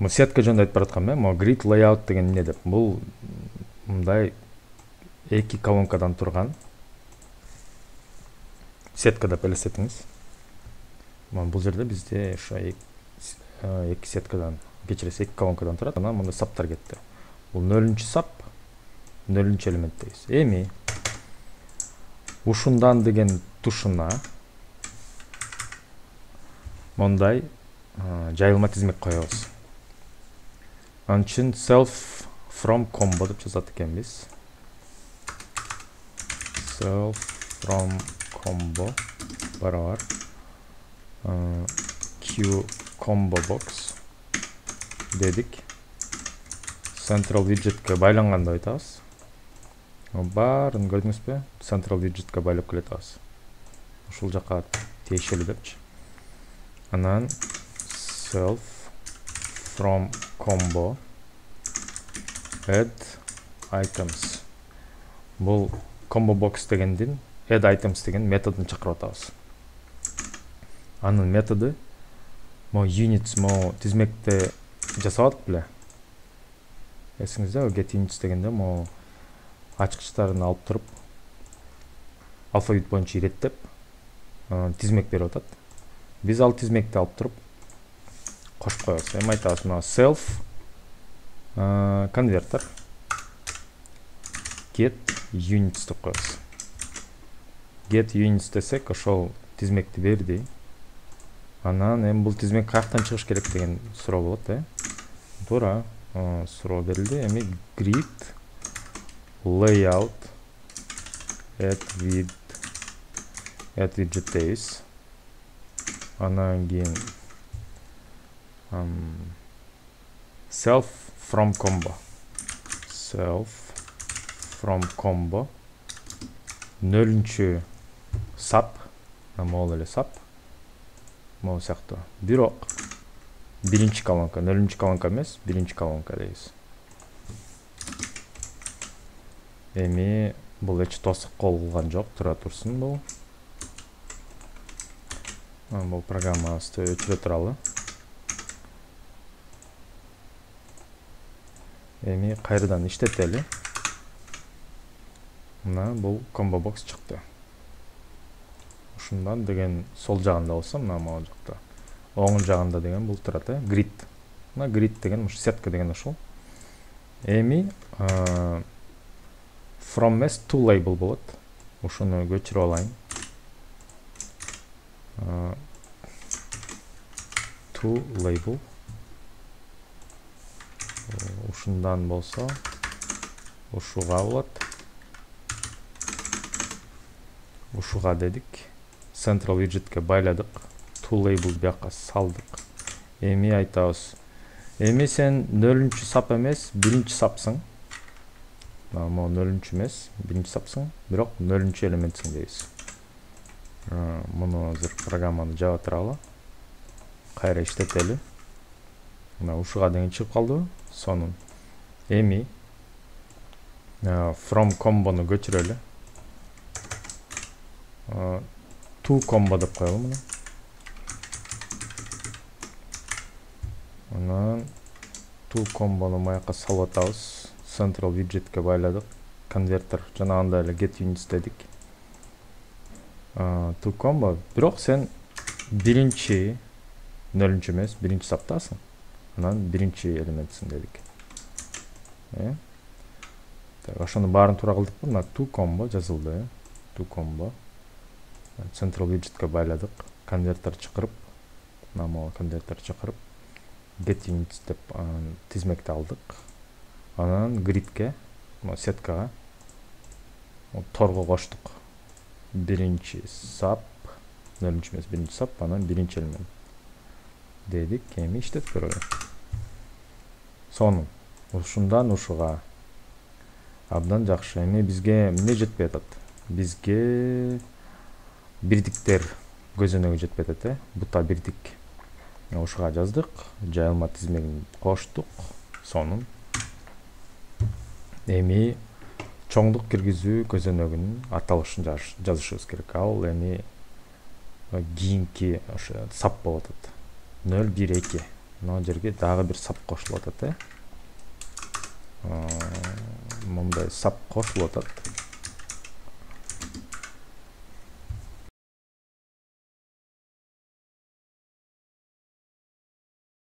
сетка жөнүндө айтып бараткам мен. Могу grid layout деген эмне деп. Бул мындай эки колонкадан турган сетка деп элестетиңиз. Бул жерде бизде ошо эки сеткадан, кечиресиз эки колонкадан турат. Анан мындай саптар кетти. Бул 0-чү сап, 0-чү элемент дейбиз. Эми ушундан деген тушуна мондай жайылма тизмек коебуз. Анын үчүн self from combo деп жазат экенбиз. Self from combo барабар q combo box дедик. Central widgetке байланганда айтабыз. Баарын көрдүңүзбү? Central widgetке байлап келе атабыз. Ушул жака тиешелүү депчи. Анан self from combo add items. Бул combo box дегендин add items деген методун чакырып атабыз. Анын методу units тизмекте жасап атып беле. Эсиңизде get units дегенде ачкычтарын алып туруп алфавит боюнча иреттеп тизмек берип атат. Биз ал тизмекти алып туруп кошуп коебуз. Эми айтабыз self converter get units деп коебуз. Get units десек ошол тизмекти берди. Анан эми бул тизмек каяктан чыгыш керек деген суроо болот, Туура, суроо берилди. Эми grid layout add widget дейбиз. Анан кийин self from combo 0-чү sub, могул эле sub, могу сыяктуу. Бирок биринчи колонка, 0-чү колонка эмес, биринчи колонка дейбиз. Эми бул эч тосук кол кылган жок, тура турсун бул. Бул программабызды өчүрө туралы. Эми кайрадан иштетели. Мына бул combo box чыкты. Ушундан деген сол жагында болсо, мына могул жакта. Оң жагында деген бул турат, grid. Мына grid деген ушу сетка деген ушул. Эми from эмес to label болот. Ушуну көчүрүп алайын. To label. Ушундан болсо ушуга болот. Ушуга дедик. Central widgetке байладык. To label бияка салдык. Эми айтабыз. Эми сен 0-чү сап эмес, 1-чи сапсың. Могу 0-чү эмес, 1-чи сапсың, бирок 0-чү элементсиң дейбиз. Муну азыр программаны жаба туралы. Кайра иштетели. Мына ушуга деген чыгып калды. Сонун. Эми from combo'ну көчүрөлү. To combo деп коелу муну. Анан to combo'ну маяка салып атабыз. Central widgetке байладык. Converter жанагындай эле get units дедик. To combo. Бирок сен биринчи 0-чү эмес, 1-чи саптасың. Анан 1-чи элементсиң дедик. Ошону баарын туура кылдыкпы? Мына to combo жазылды. To combo. Central widgetке байладык. Converter чакырып, мына могу converter чакырып, get units деп тизмекти алдык. Анан gridке, сеткага торго коштук. 1-чи сап, 0-чү эмес, 1-чи сап, анан 1-чи элемент дедик. Эми иштетип көрөлү. Сонун. Ушундан ушуга абдан жакшы. Эми бизге эмне жетпей атат? Бизге бирдиктер көзөнөгү жетпей атат, Бута бирдик. Ушуга жаздык, жайылма тизмегин коштук. Сонун. Эми чоңдук киргизүү көзөнөгүнүн аталышын жазышыбыз керек. Ал эми кийинки ошо сап болуп атат. 0, 1, 2 мына жерге дагы бир сап кошулуп атат, мындай сап кошулуп атат.